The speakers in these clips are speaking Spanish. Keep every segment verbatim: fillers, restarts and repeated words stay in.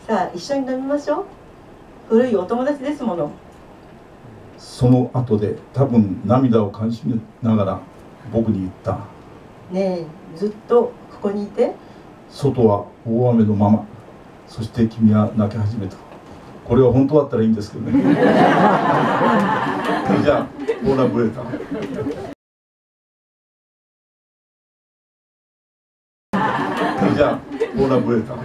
さあ一緒に飲みましょう。古いお友達ですもの。 その後で多分涙をかみしめながら僕に言った。 ねえ、ずっとここにいて。 外は大雨のまま、そして君は泣き始めた。これは本当だったらいいんですけどね。じゃあオーラブレタじゃあオーラブレタ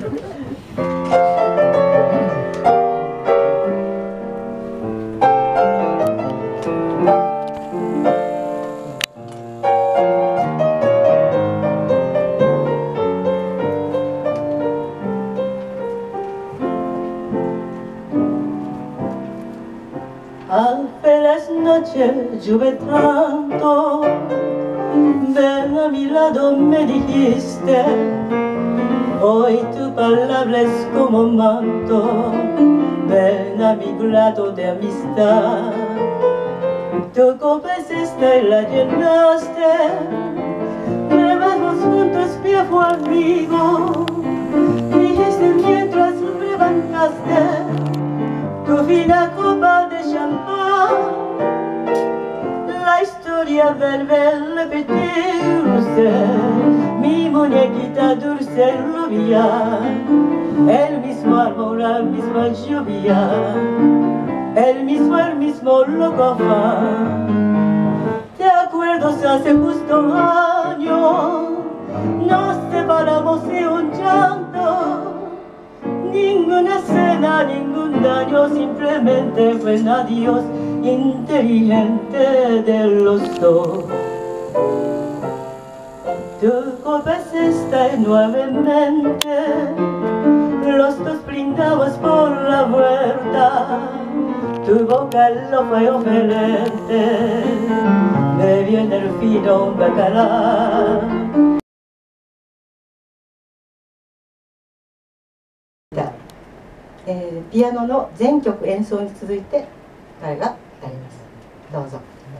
Hace las noches llueve tanto, ven a mi lado me dijiste, hoy tu palabra es como un manto, ven a mi grado de amistad. Tu copa es esta y la llenaste, bebamos juntos viejo amigo, dijiste mientras levantaste tu fina copa de champán. La historia vuelve a repetirse, mi muñequita dulce rubia, el mismo amor, la misma lluvia, el mismo, el mismo loco afán. ¿Te acuerdas hace justo un año? Nos separamos de un llanto. Ninguna cena, ningún daño, simplemente fue un adiós inteligente de los dos. Tu copa es esta y nuevamente los dos brindamos por la vuelta. Tu boca lo fue oferente, me viene el fino bacalao. えー、ピアノの全曲演奏に続いて彼が歌います。どうぞ。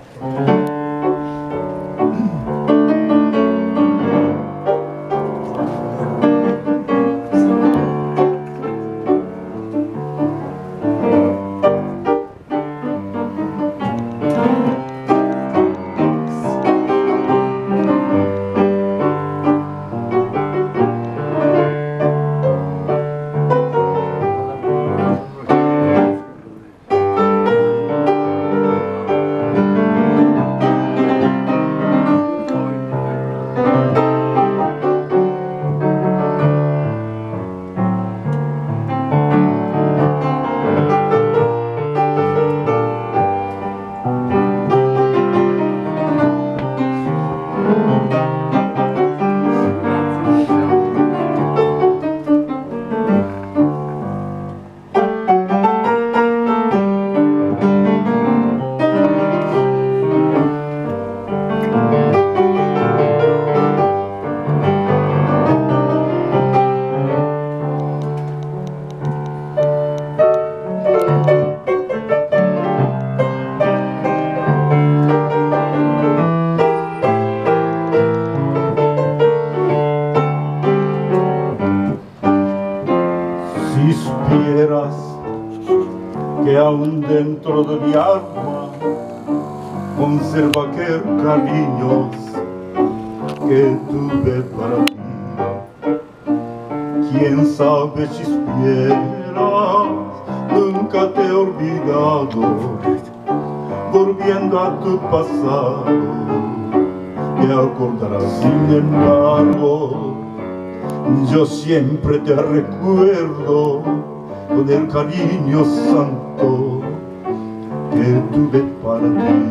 Si supieras que aún dentro de mi alma conserva aquel cariño que tuve para ti. Quién sabe si supieras, nunca te he olvidado, volviendo a tu pasado, te acordarás sin embargo. Yo siempre te recuerdo con el cariño santo que tuve para ti.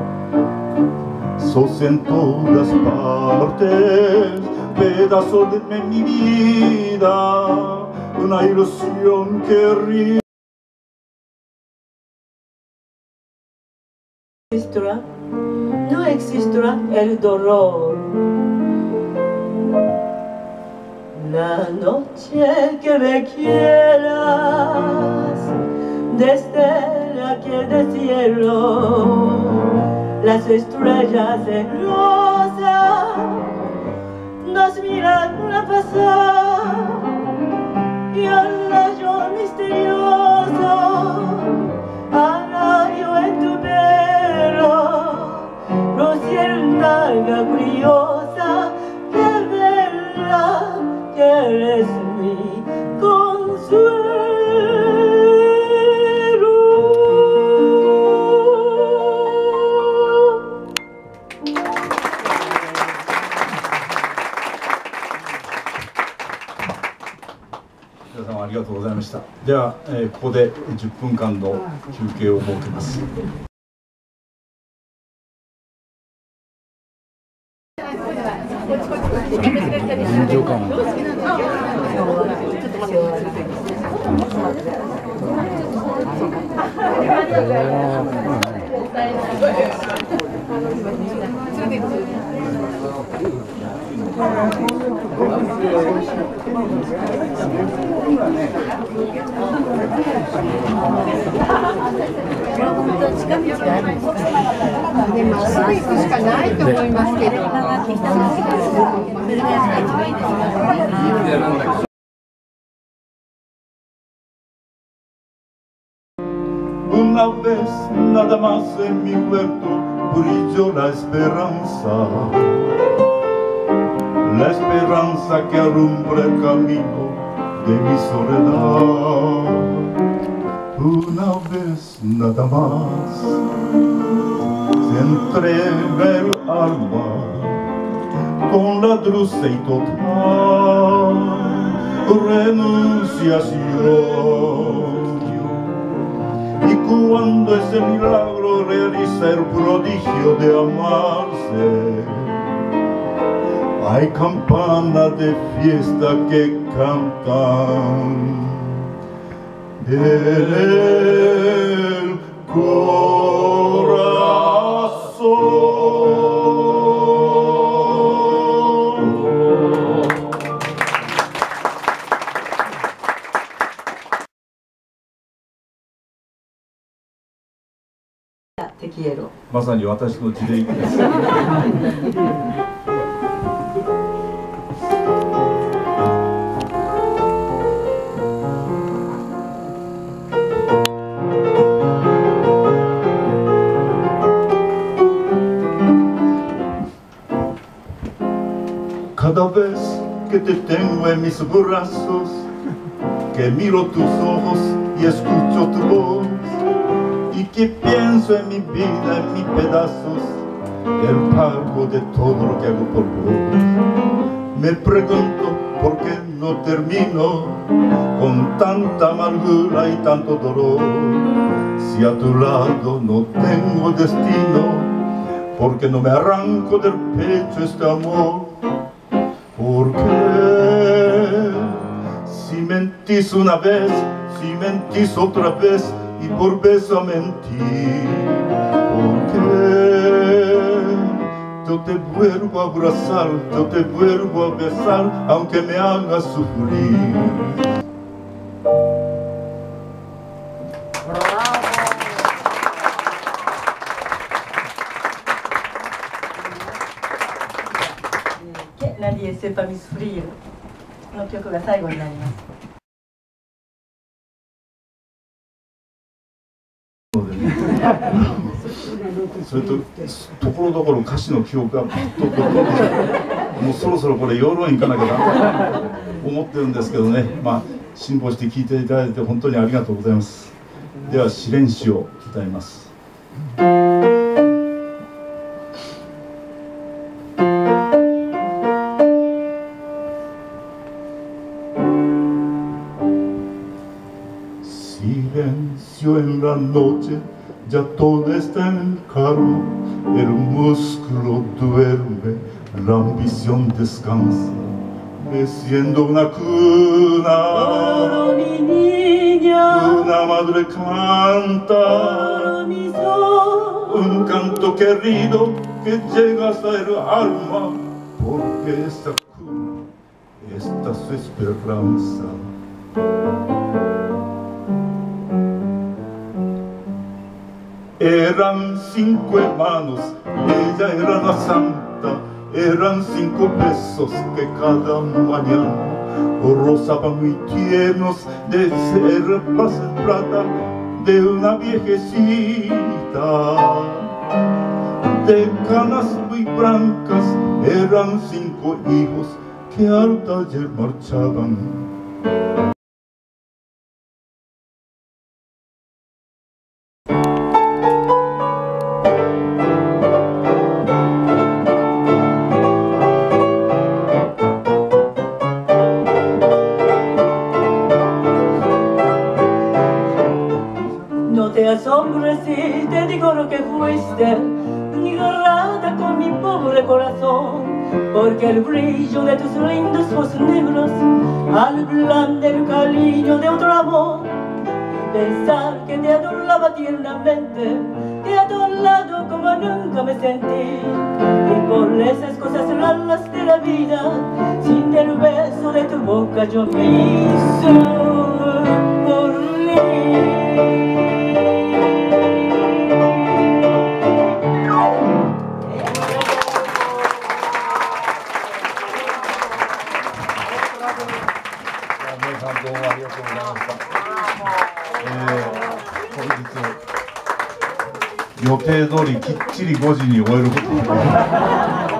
Sos en todas partes, pedazo de mi vida, una ilusión que ríe. No existirá el dolor. La noche que me quieras, desde aquel cielo, las estrellas de rosa nos miran a pasar y a la いました。では、えー、ここでじゅっぷんかんの休憩を設けます。臨場感まっすぐ行くしかないと思いますけど。 Una vez nada más en mi huerto brilló la esperanza, la esperanza que alumbra el camino de mi soledad. Una vez nada más se entrega el alma con la dulce y total renunciación. Y cuando ese milagro realiza el prodigio de amarse, hay campanas de fiesta que cantan en el corazón. Te quiero. まさに私の地でです。Cada vez que te tengo en mis brazos, que miro tus ojos y escucho tu voz, y que pienso en mi vida, en mis pedazos, el pago de todo lo que hago por vos. Me pregunto por qué no termino con tanta amargura y tanto dolor, si a tu lado no tengo destino, porque no me arranco del pecho este amor. Porque si mentís una vez, si mentís otra vez, y por beso mentí, porque yo te vuelvo a abrazar, yo te vuelvo a besar, aunque me hagas sufrir. Que nadie sepa mi sufrir. この曲が最後になります。 それとところどころ歌詞の記憶がパッと飛んで、もうそろそろこれ養老院行かなきゃなと思ってるんですけどね、まあ辛抱して聴いていただいて本当にありがとうございます。では試練詩を歌います。Silencio en la noche, ya todo está en el carro, el músculo duerme, la ambición descansa, meciendo una cuna, una madre canta, un canto querido que llega hasta el alma, porque esta cuna, esta es su esperanza. Eran cinco hermanos, ella era la santa, eran cinco besos que cada mañana rozaban muy tiernos de ser paz y plata de una viejecita. De canas muy blancas eran cinco hijos que al taller marchaban. lo que fuiste, ignorada con mi pobre corazón, porque el brillo de tus lindos ojos negros alumbran el cariño de otro amor. Y pensar que te adoraba tiernamente, te he adorado como nunca me sentí, y por esas cosas raras de la vida, sin el beso de tu boca yo me hice morir. 予定通りきっちりごじに終えることになりました。